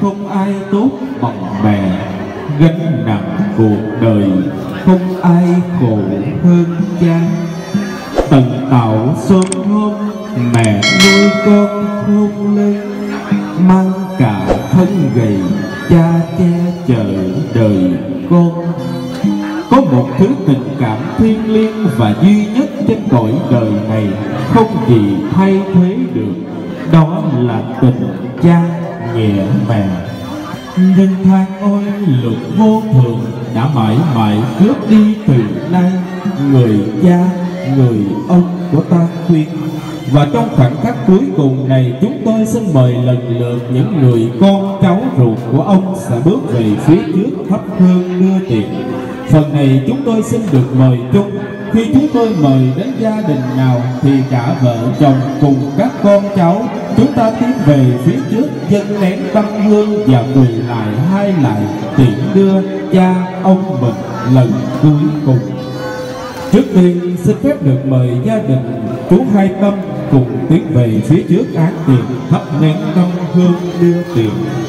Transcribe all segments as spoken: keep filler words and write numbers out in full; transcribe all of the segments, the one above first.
không ai tốt bằng mẹ, gánh nặng cuộc đời không ai khổ hơn cha. Tần tảo sớm hôm mẹ nuôi con khôn lớn, mang cả thân gầy cha che chở đời con. Có một thứ tình cảm thiêng liêng và duy nhất trên cõi đời này, không gì thay thế được, đó là tình cha nghĩa mẹ. Nhưng than ôi luật vô thường đã mãi mãi cướp đi từ nay người cha, người ông của ta khuyên. Và trong khoảnh khắc cuối cùng này, chúng tôi xin mời lần lượt những người con cháu ruột của ông sẽ bước về phía trước thắp hương đưa tiền. Phần này chúng tôi xin được mời chung. Khi chúng tôi mời đến gia đình nào thì cả vợ chồng cùng các con cháu chúng ta tiến về phía trước, dâng nén tâm hương và quỳ lại hai lại tiễn đưa cha ông mình lần cuối cùng. Trước tiên xin phép được mời gia đình chú Hai Tâm cùng tiến về phía trước án tiền thắp nén tâm hương đưa tiền.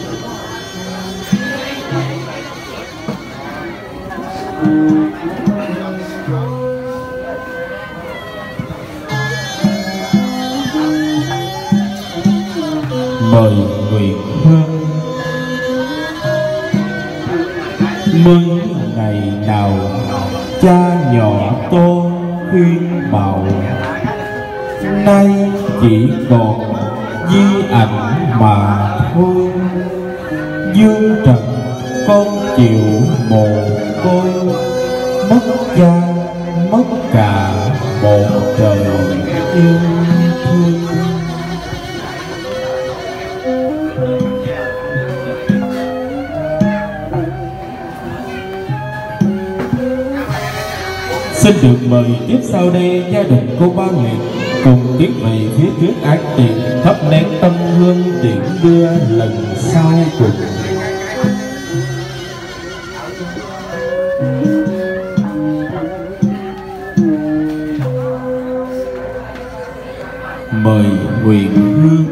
Mời nguyện hương. Mới ngày nào cha nhỏ tô khuyên bảo, nay chỉ còn di ảnh mà thôi. Dương trần con chịu mồ côi, mất cha mất cả một trời yêu thương. Xin được mời tiếp sau đây gia đình cô Ba Liệt cùng tiến về phía trước án tiền thắp nén tâm hương tiễn đưa lần sau cùng. Mời nguyện hương.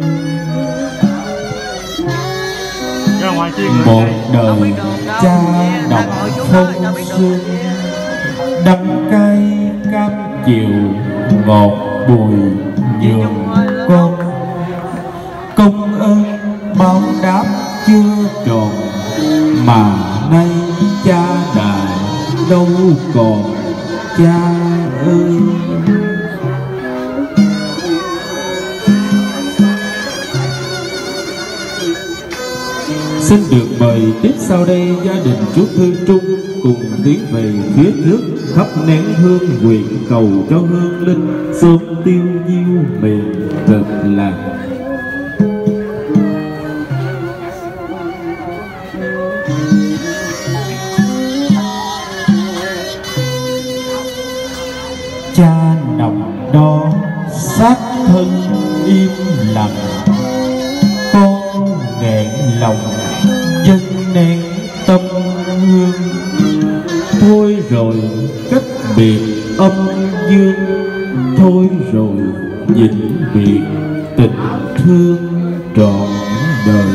Một đời cha đọc phong sương, đắng cay cam chịu ngọt bùi nhường con. Công ơn báo đáp chưa tròn, mà nay cha đã đâu còn cha ơi. Xin được mời tiếp sau đây gia đình chú Thư Trung cùng tiến về phía trước thắp nén hương nguyện cầu cho hương linh sớm tiêu diêu miền cực lạc. Cha nằm đó sát thân im lặng, con nghẹn lòng dâng nén tâm hương. Thôi rồi cách biệt âm dương, thôi rồi vĩnh biệt tình thương trọn đời.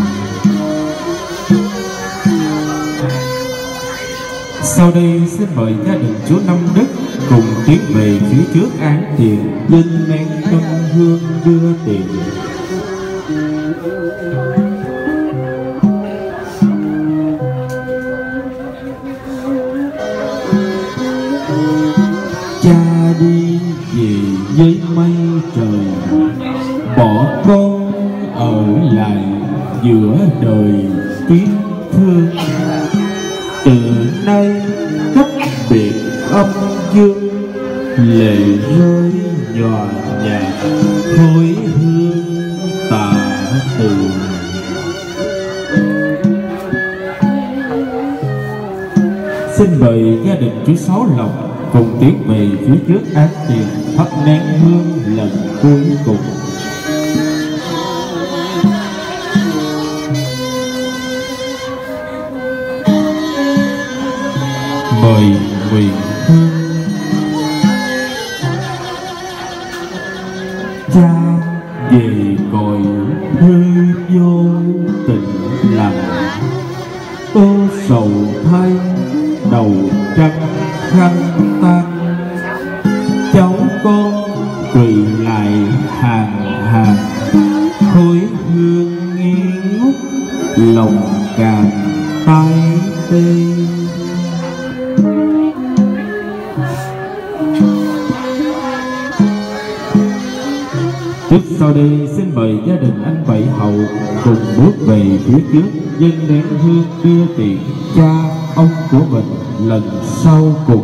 Sau đây xin mời gia đình chú Năm Đức cùng tiến về phía trước án tiền dâng nén tâm hương đưa tiền. Cha đi về với mây trời, bỏ con ở lại giữa đời tiếc thương. Từ nay cách biệt âm dương, lệ rơi nhòa nhạt thôi hương tạ từ. Xin mời gia đình chú Sáu Lộc cùng tiến về phía trước án tiền thắp nén hương lần cuối cùng. Mời nguyện hương. Cha về cội hư vô tình lạc, sầu thay đầu trăng khăn tan. Cháu con quỳ lại hàng hàng, khói hương nghi ngút lòng càng tay tê. Tiếp sau đây xin mời gia đình anh Bảy Hậu cùng bước về phía trước, dâng nén hương đưa tiễn cha ông của mình lần sau cùng.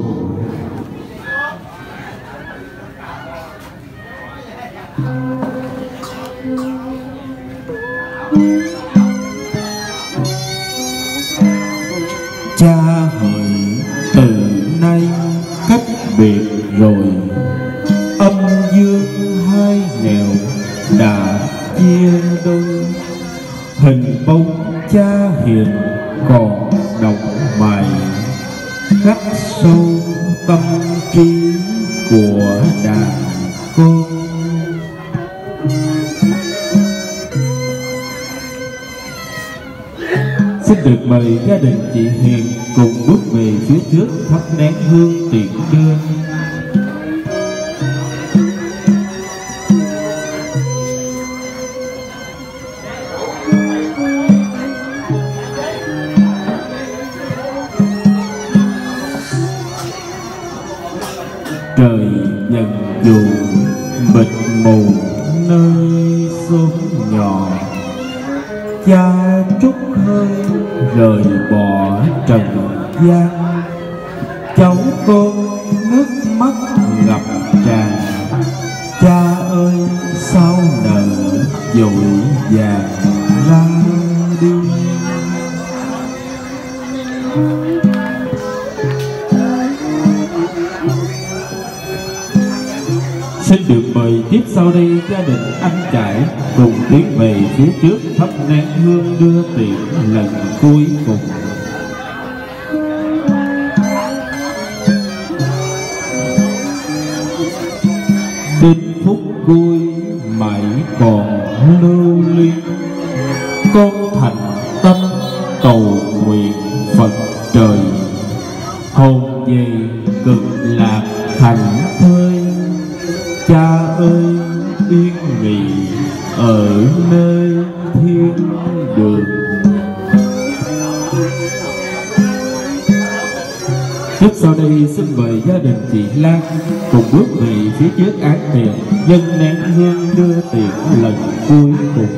Cha hỡi từ nay cách biệt rồi, âm dương hai nẻo đã chia đôi. Hình bóng cha hiền còn đọng mày, khắc sâu tâm trí của đàn con. Xin được mời gia đình chị Hiền cùng bước về phía trước thắp nén hương tiễn đưa. Trời dần dù mịt mù nơi xóm nhỏ, cha trút hơi rời bỏ trần gian. Cháu con nước mắt ngập tràn, cha ơi sao nỡ vội vàng ra đi. Xin được mời tiếp sau đây gia đình anh Trải cùng tiến về phía trước thắp nén hương đưa tiễn lần cuối cùng. Đến phút cuối mãi còn lưu luyến, con thành tâm cầu nguyện Phật trời, hồn về cực lạc thành thơi. Cha ơi yên nghỉ ở nơi thiên đường. Tiếp sau đây xin mời gia đình chị Lan cùng bước về phía trước án tiền, dâng nén hương đưa tiễn lần cuối cùng.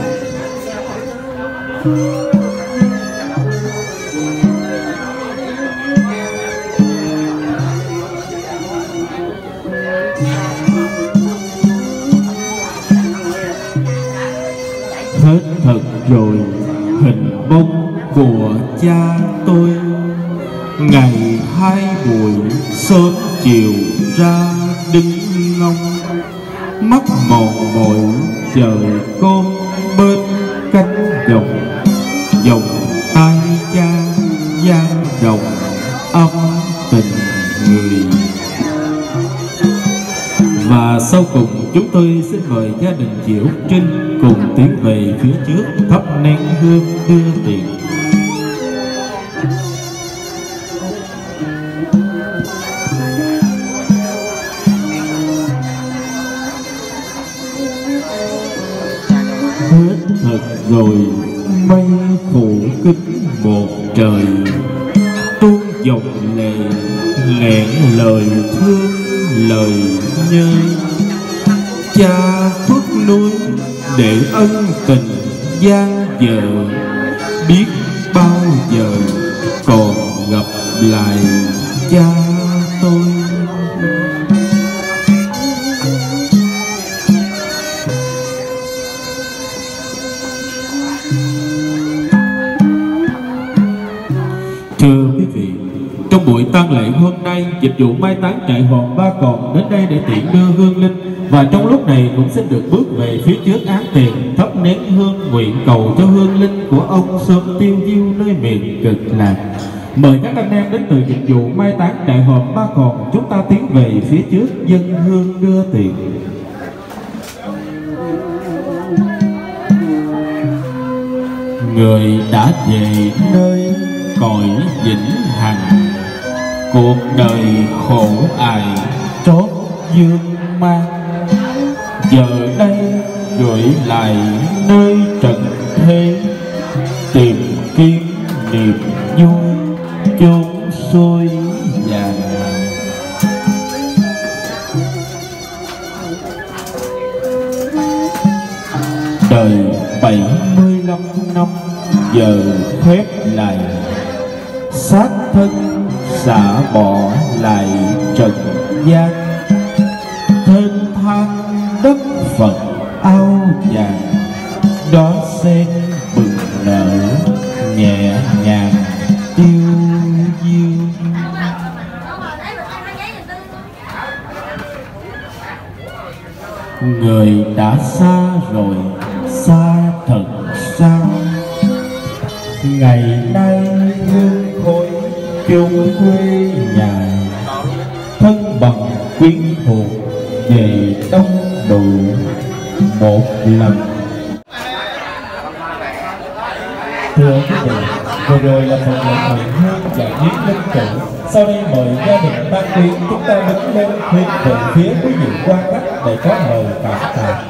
Hết thật rồi hình bóng của cha tôi, ngày hai buổi sớm chiều ra đứng ngóng, mắt mòn mỏi chờ con bên cánh dòng. Dòng tay cha dang rộng âm tình người. Và sau cùng chúng tôi xin mời gia đình chị Út Trinh cùng tiến về phía trước thắp nén hương đưa tiễn. Hết thật rồi mây phủ kín một trời, tuôn dòng lệ nghẹn lời thương lời nhớ. Cha khuất núi để ân tình gian dở, biết bao giờ còn gặp lại cha tôi. Thưa quý vị, trong buổi tang lễ hôm nay, dịch vụ mai táng trại Hòn Ba Cò đến đây để tiễn đưa hương linh, và trong lúc này cũng xin được bước về phía trước án tiền thắp nén hương nguyện cầu cho hương linh của ông sớm tiêu diêu nơi miền cực lạc. Mời các anh em đến từ dịch vụ mai táng trại Hòn Ba Cò, chúng ta tiến về phía trước dâng hương đưa tiễn. Người đã về nơi cõi vĩnh hằng. Cuộc đời khổ ai trót dương mang, giờ đây gửi lại nơi trần thế, tìm kiếm niềm vui chốn xuôi vàng. Đời bảy mươi lăm năm giờ khép lại, xác thân xả bỏ lại trần gian. Thênh thang đất Phật ao vàng, đó sen bừng nở nhẹ nhàng tiêu diêu. Người đã xa rồi, xa thật sao? Ngày nay hương khói chung quê nhà, thân bằng quyến thuộc về đông đủ một lần. Thưa quý vị, vừa rồi là phần lễ hội hương và viếng linh cữu. Sau đây mời gia đình Tăng Quyến chúng ta đứng lên hướng về phía quý vị quan khách để có lời cảm tạ.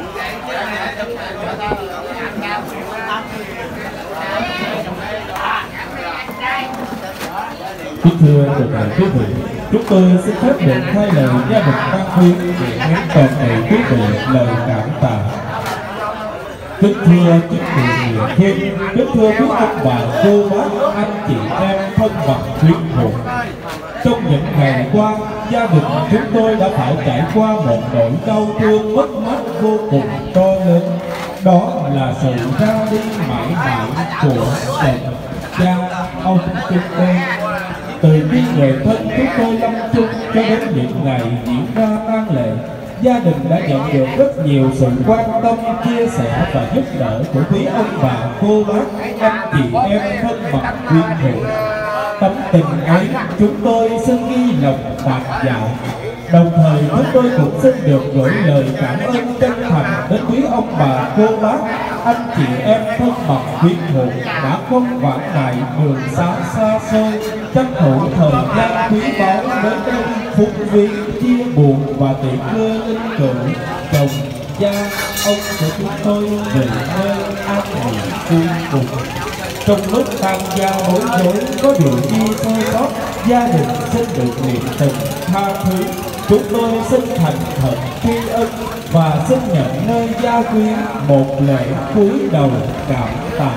Kính thưa toàn thể quý vị, chúng tôi xin phép được thay lời gia đình Tăng Quyến để hướng toàn thể quý vị lời cảm tạ. Kính thưa chính quyền địa phương, kính thưa quý ông bà, cô bác, anh chị em thân bằng quyến thuộc. Trong những ngày qua, gia đình chúng tôi đã phải trải qua một nỗi đau thương mất mát vô cùng to lớn. Đó là sự ra đi mãi mãi của chồng, cha, ông chúng tôi. Từ khi người thân chúng tôi lâm chung cho đến những ngày diễn ra tang lễ, gia đình đã nhận được rất nhiều sự quan tâm, chia sẻ và giúp đỡ của quý ông bà, cô bác, anh chị em thân bằng quyến thuộc. Tấm tình ấy chúng tôi xin ghi lòng bạc dạo. Đồng thời chúng tôi cũng xin được gửi lời cảm ơn chân thành đến quý ông bà, cô bác, anh chị em thân bằng quyến thuộc đã không quản ngại đường xa xa xôi, tranh thủ thời gian quý báu đến đây phụng viếng, chia buồn và tiễn đưa linh cữu chồng, cha, ông của chúng tôi về nơi an nghỉ cuối cùng. Trong lúc tang gia bối rối, có điều gì sơ sót, gia đình xin được niệm tình tha thứ. Chúng tôi xin thành thật tri ân và xin nhận nơi gia quyến một lễ cúi đầu cảm tạ.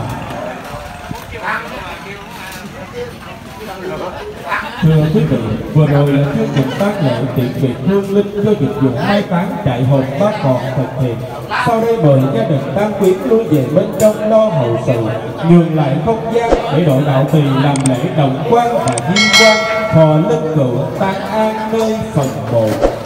Thưa quý vị, vừa rồi là chương trình tang lễ tiễn biệt hương linh do dịch vụ mai táng chạy hồn bác còn thực hiện. Sau đây mời gia đình Tăng Quyến lui về bên trong lo hậu sự, nhường lại không gian để đội đạo tỳ làm lễ động quan và diên quan thọ linh cữu tang an nơi phần mộ.